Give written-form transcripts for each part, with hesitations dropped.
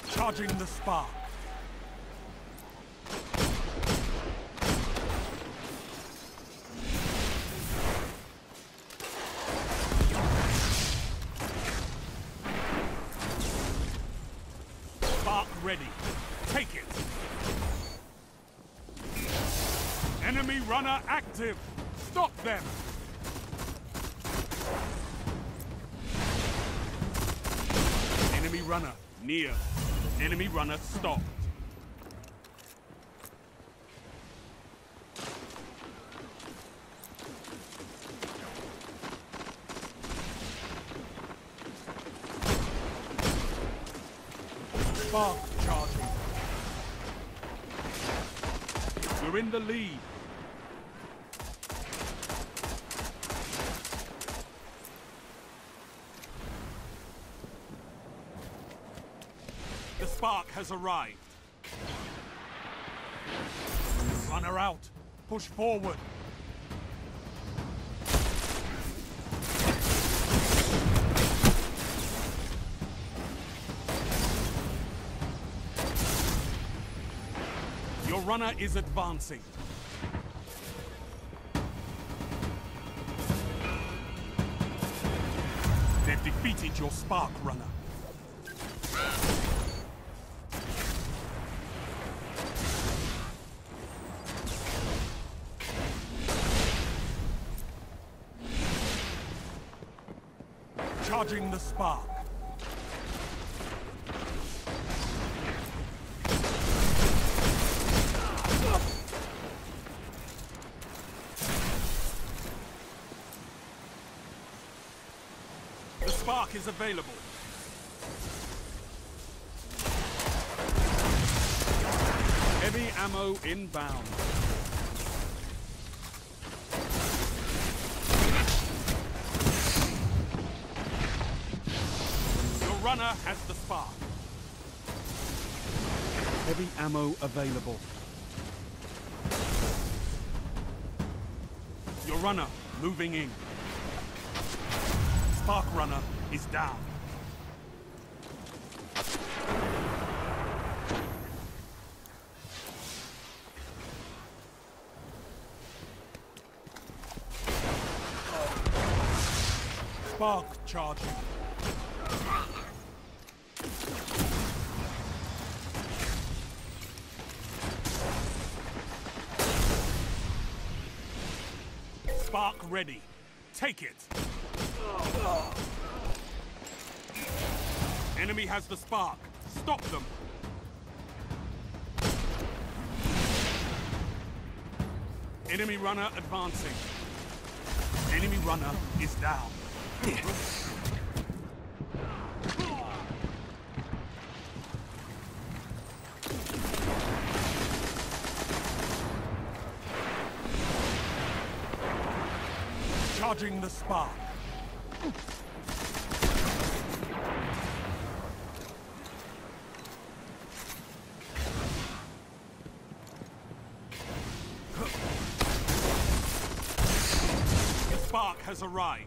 Charging the spark. Spark ready. Take it. Enemy runner active. Stop them. Enemy runner near. Enemy runner stopped. Spark charging. You're in the lead. The spark has arrived. Runner out. Push forward. Your runner is advancing. They've defeated your spark runner. Charging the spark. The spark is available. Heavy ammo inbound. Runner has the spark. Heavy ammo available. Your runner moving in. Spark runner is down. Spark charging. Spark ready. Take it. Enemy has the spark. Stop them. Enemy runner advancing. Enemy runner is down. Charging the spark. The spark has arrived.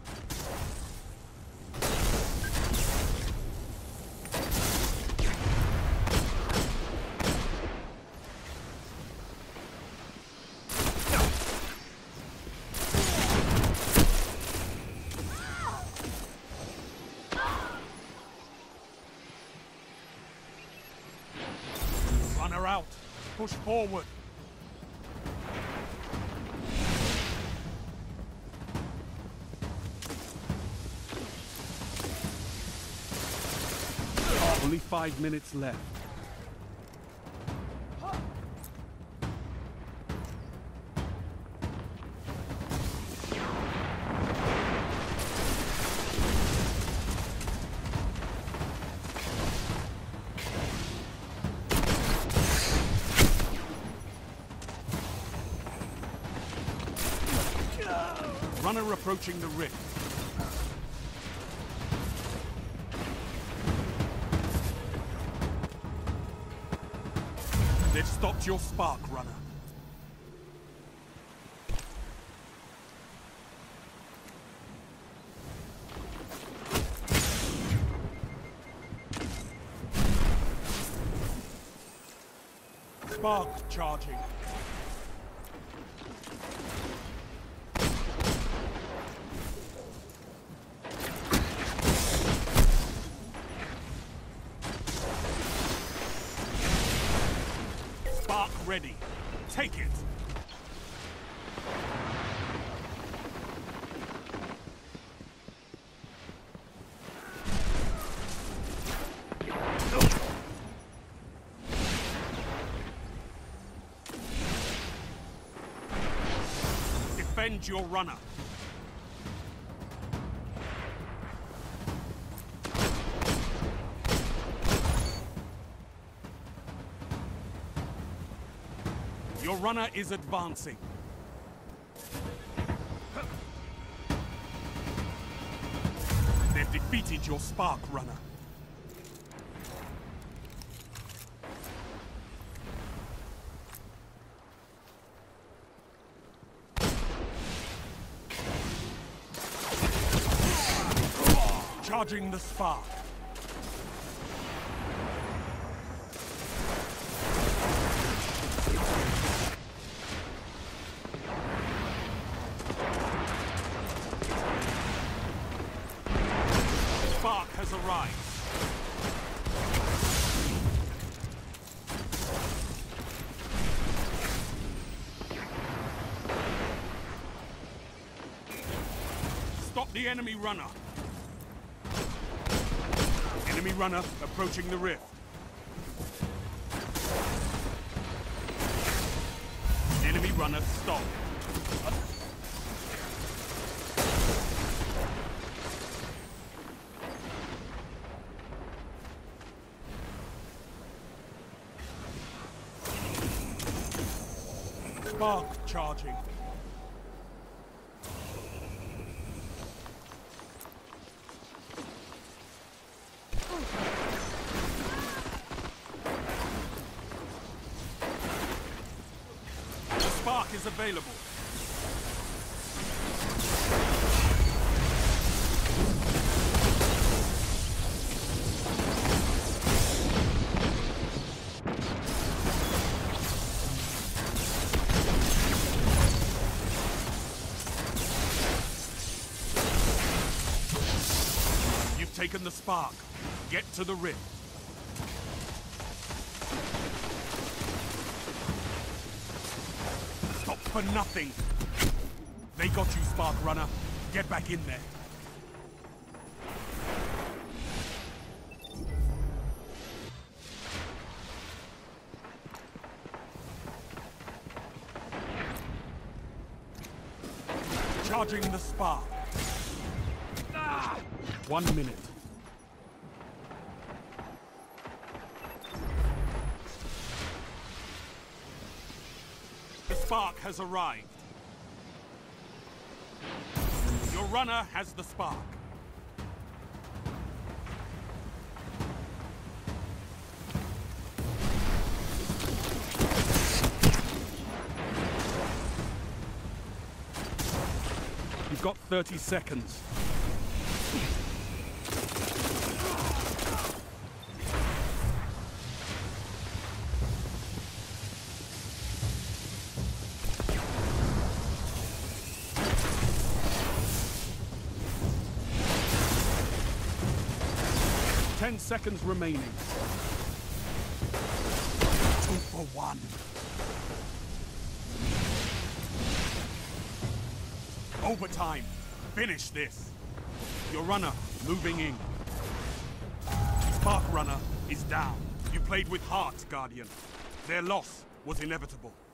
Runner out. Push forward. Only 5 minutes left. Runner approaching the rift. They've stopped your spark, runner. Spark charging. Spark ready. Take it. Defend your runner. Your runner is advancing. They've defeated your Spark runner. Charging the Spark. Spark has arrived. Stop the enemy runner. Enemy runner approaching the rift. Enemy runner stop. Spark charging. Spark is available. You've taken the Spark. Get to the rift. For nothing. They got you, Spark Runner. Get back in there. Charging the Spark. 1 minute. The Spark has arrived. Your runner has the Spark. You've got 30 seconds. Ten seconds remaining. 2 for 1. Overtime. Finish this. Your runner moving in. Spark Runner is down. You played with heart, Guardian. Their loss was inevitable.